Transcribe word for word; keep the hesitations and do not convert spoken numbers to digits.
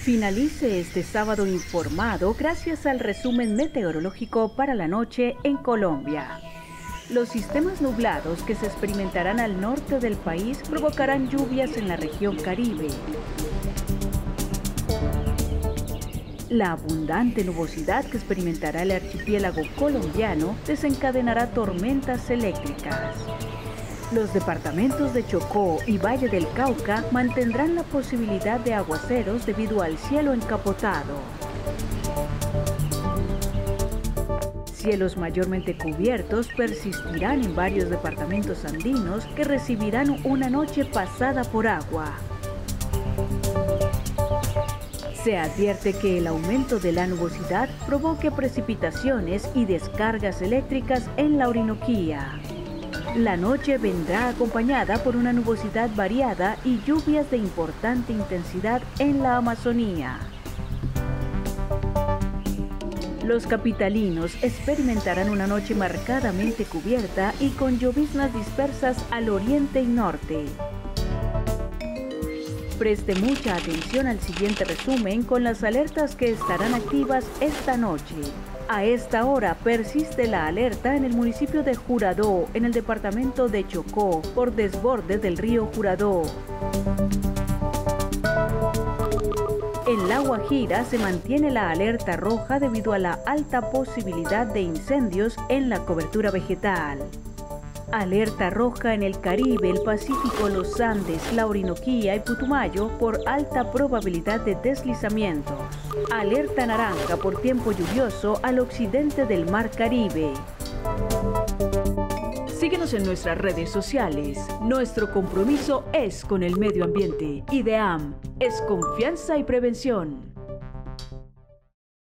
Finalice este sábado informado gracias al resumen meteorológico para la noche en Colombia. Los sistemas nublados que se experimentarán al norte del país provocarán lluvias en la región Caribe. La abundante nubosidad que experimentará el archipiélago colombiano desencadenará tormentas eléctricas. Los departamentos de Chocó y Valle del Cauca mantendrán la posibilidad de aguaceros debido al cielo encapotado. Cielos mayormente cubiertos persistirán en varios departamentos andinos que recibirán una noche pasada por agua. Se advierte que el aumento de la nubosidad provoque precipitaciones y descargas eléctricas en la Orinoquía. La noche vendrá acompañada por una nubosidad variada y lluvias de importante intensidad en la Amazonía. Los capitalinos experimentarán una noche marcadamente cubierta y con lloviznas dispersas al oriente y norte. Preste mucha atención al siguiente resumen con las alertas que estarán activas esta noche. A esta hora persiste la alerta en el municipio de Juradó, en el departamento de Chocó, por desborde del río Juradó. En La Guajira se mantiene la alerta roja debido a la alta posibilidad de incendios en la cobertura vegetal. Alerta roja en el Caribe, el Pacífico, los Andes, la Orinoquía y Putumayo por alta probabilidad de deslizamientos. Alerta naranja por tiempo lluvioso al occidente del Mar Caribe. Síguenos en nuestras redes sociales. Nuestro compromiso es con el medio ambiente. IDEAM es confianza y prevención.